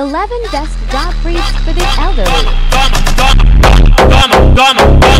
11 best dog breeds for the elderly. Toma, toma, toma, toma, toma.